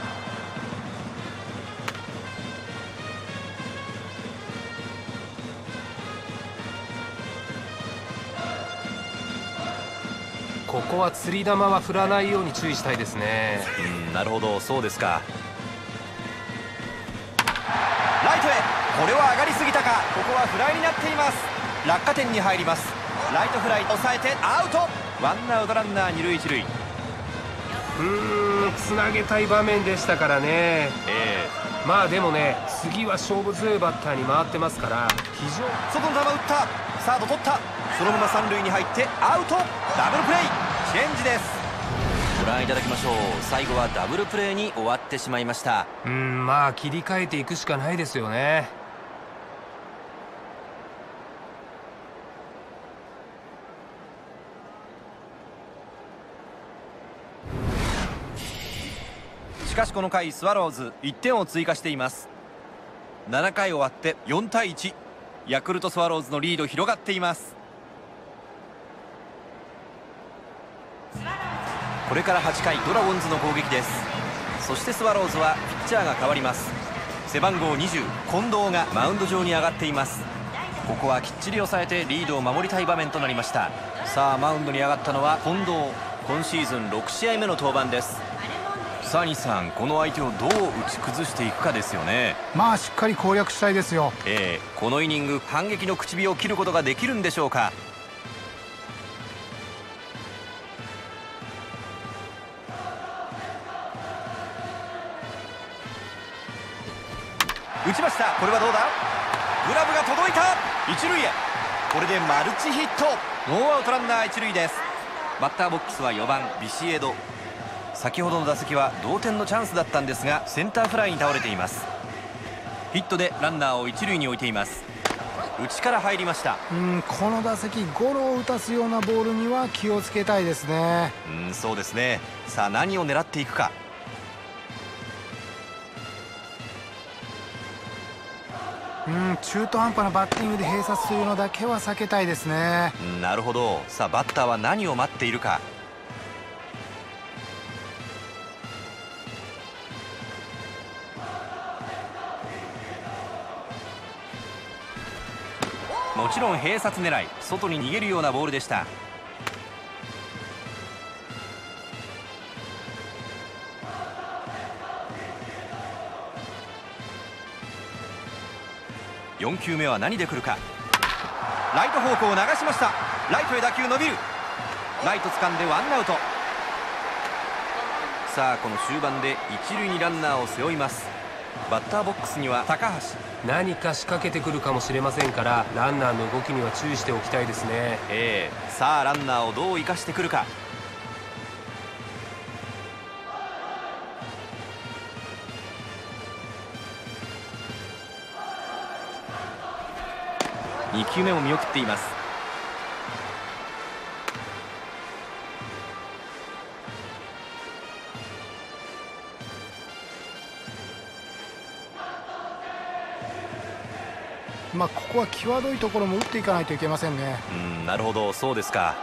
ここは釣り球は振らないように注意したいですね。 うん、なるほど、そうですか。ライトへ。これは上がりすぎたか。ここはフライになっています。落下点に入ります。ライトフライ抑えてアウト。ワンアウトランナー二塁一塁。 うーん、つなげたい場面でしたからね。 ええ、 まあでもね、次は勝負強いバッターに回ってますから非常。 外の球打った。サード取った。そのまま三塁に入ってアウト。ダブルプレーチェンジです。ご覧いただきましょう。最後はダブルプレーに終わってしまいました。 うーん、まあ切り替えていくしかないですよね。 しかしこの回スワローズいってんを追加しています。ななかい終わってよんたいいち、ヤクルトスワローズのリード広がっています。これからはちかいドラゴンズの攻撃です。そしてスワローズはピッチャーが変わります。背番号にじゅう近藤がマウンド上に上がっています。ここはきっちり抑えてリードを守りたい場面となりました。さあマウンドに上がったのは近藤。今シーズンろくしあいめの登板です。さあ西さん、この相手をどう打ち崩していくかですよね。 まあしっかり攻略したいですよ。 ええ、このイニング反撃の口火を切ることができるんでしょうか。打ちました。これはどうだ。グラブが届いた。一塁へ。これでマルチヒット。ノーアウトランナー一塁です。バッターボックスはよばんビシエド。先ほどの打席は同点のチャンスだったんですがセンターフライに倒れています。ヒットでランナーを一塁に置いています。内から入りました。 うん、この打席ゴロを打たすようなボールには気をつけたいですね。 うん、そうですね。さあ何を狙っていくか。 うん、中途半端なバッティングで併殺というのだけは避けたいですね。 うん、なるほど。さあバッターは何を待っているか。もちろん併殺狙い。外に逃げるようなボールでした。よんきゅうめは何で来るか。ライト方向を流しました。ライトへ打球伸びる。ライト掴んでワンアウト。さあこの終盤で一塁にランナーを背負います。バッターボックスには高橋。 何か仕掛けてくるかもしれませんからランナーの動きには注意しておきたいですね。 ええ、さあランナーをどう生かしてくるか。にきゅうめも見送っています。 まあここは際どいところも打っていかないといけませんね。 うん、なるほど。そうですか。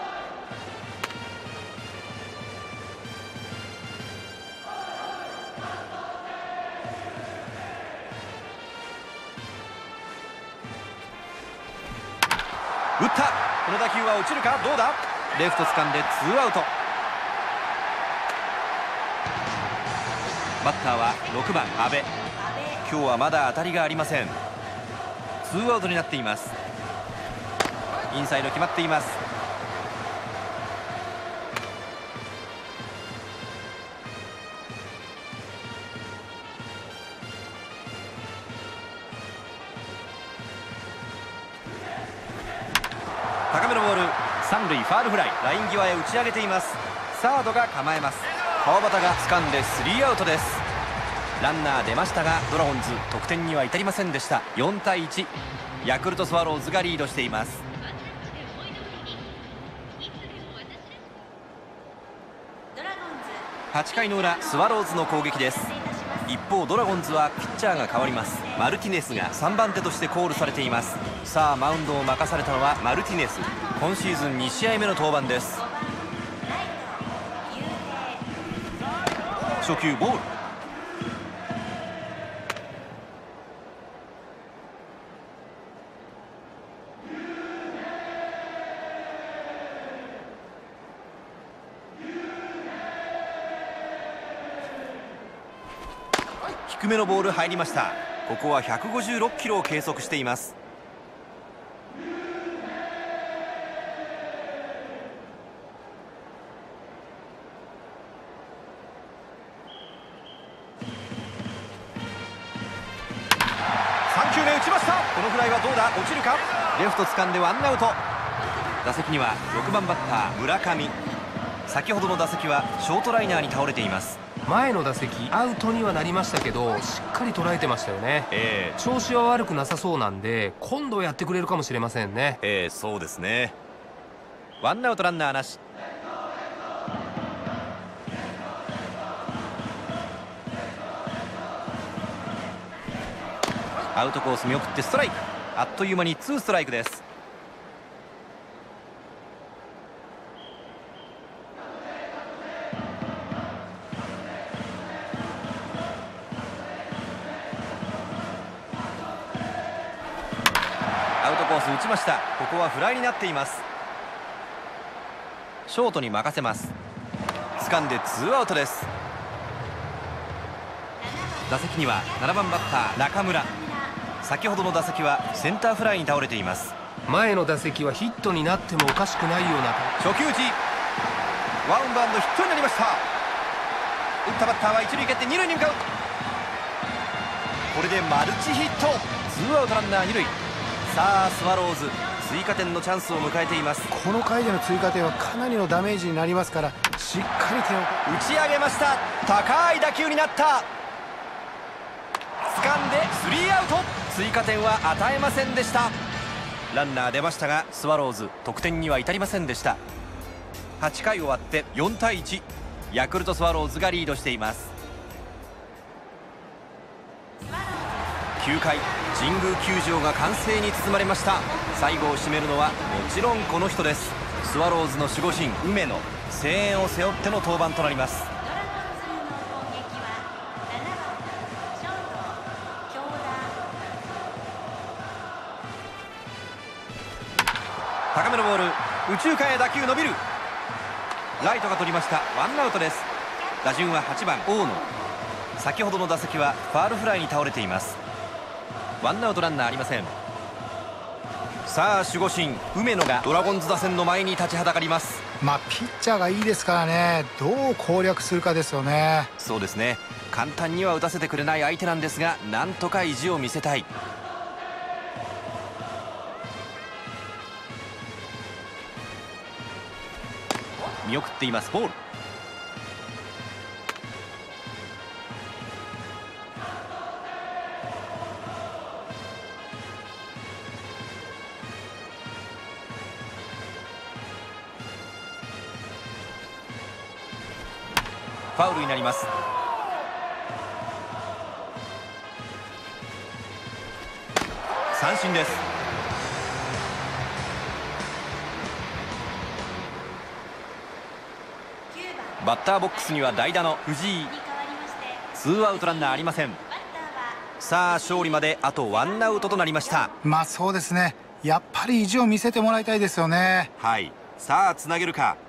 打った。この打球は落ちるか。どうだ。レフト掴んでツーアウト。バッターはろくばん阿部。今日はまだ当たりがありません。ツーアウトになっています。インサイド決まっています。高めのボール。三塁ファールフライ。ライン際へ打ち上げています。サードが構えます。川端が掴んでスリーアウトです。ランナー出ましたがドラゴンズ得点には至りませんでした。よんたいいち、ヤクルトスワローズがリードしています。はちかいの裏スワローズの攻撃です。一方ドラゴンズはピッチャーが変わります。マルティネスがさんばん手としてコールされています。さあマウンドを任されたのはマルティネス。今シーズンにしあいめの登板です。初球ボール。低めのボール入りました。ここはひゃくごじゅうろっキロを計測しています。 目打ちました。このフライはどうだ、落ちるか。レフト掴んでワンアウト。打席にはろくばんバッター村上。先ほどの打席はショートライナーに倒れています。 前の打席アウトにはなりましたけど、しっかり捉えてましたよね。 えー、 調子は悪くなさそうなんで、今度やってくれるかもしれませんね。 えー、そうですね。ワンアウトランナーなし。アウトコース見送ってストライク。あっという間にツーストライクです。アウトコース打ちました。ここはフライになっています。ショートに任せます。掴んでツーアウトです。打席にはななばんバッター中村。先ほどの打席はセンターフライに倒れています。 前の打席はヒットになってもおかしくないような。 初球打ち、ワンバウンドヒットになりました。打ったバッターは一塁蹴って二塁に向かう。これでマルチヒット。ツーアウトランナー二塁。さあスワローズ追加点のチャンスを迎えています。 この回での追加点はかなりのダメージになりますから、しっかり点を打ち上げました。高い打球になった。掴んでスリーアウト。追加点は与えませんでした。ランナー出ましたがスワローズ得点には至りませんでした。はちかい終わってよんたいいち、ヤクルトスワローズがリードしています。きゅうかい、神宮球場が歓声に包まれました。最後を締めるのはもちろんこの人です。スワローズの守護神梅野。声援を背負っての登板となります。高めのボール、右中間へ打球伸びる。ライトが取りました。ワンアウトです。打順ははちばん大野。先ほどの打席はファールフライに倒れています。ワンアウトランナーありません。さあ守護神梅野がドラゴンズ打線の前に立ちはだかります。 まあピッチャーがいいですからね、どう攻略するかですよね。 そうですね、簡単には打たせてくれない相手なんですが、なんとか意地を見せたい。見送っています。ボール。ファウルになります。三振です。バッターボックスには代打の藤井。ツーアウトランナーありません。さあ勝利まであとワンアウトとなりました。 まあそうですね、やっぱり意地を見せてもらいたいですよね。 はい、さあつなげるか。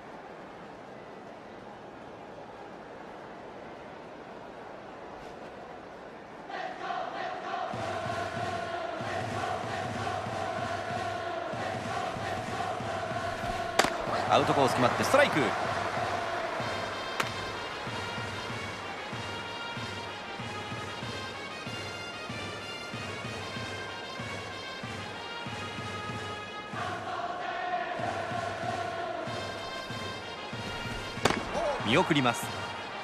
アウトコース決まってストライク。見送ります。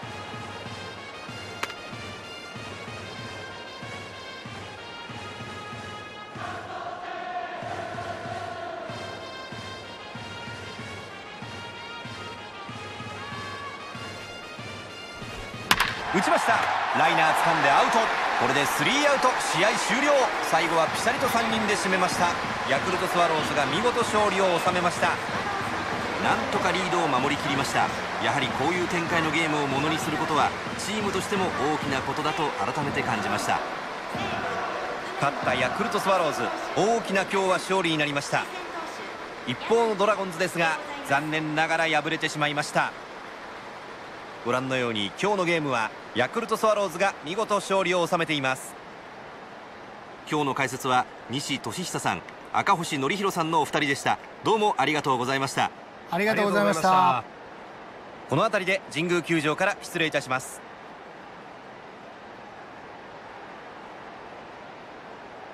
打ちました。ライナー掴んでアウト。これでスリーアウト。試合終了。最後はピシャリとさんにんで締めました。ヤクルトスワローズが見事勝利を収めました。なんとかリードを守りきりました。やはりこういう展開のゲームをものにすることはチームとしても大きなことだと改めて感じました。勝ったヤクルトスワローズ、大きな今日は勝利になりました。一方のドラゴンズですが残念ながら敗れてしまいました。ご覧のように今日のゲームはヤクルトスワローズが見事勝利を収めています。今日の解説は西俊久さん、赤星憲広さんのお二人でした。どうもありがとうございました。 ありがとうございました。 この辺りで神宮球場から失礼いたします。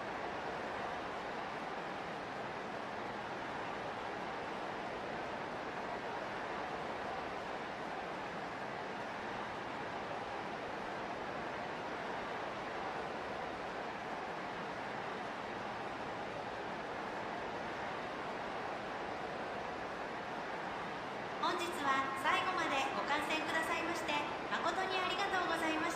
本日は最後までご観戦くださいまして誠にありがとうございました。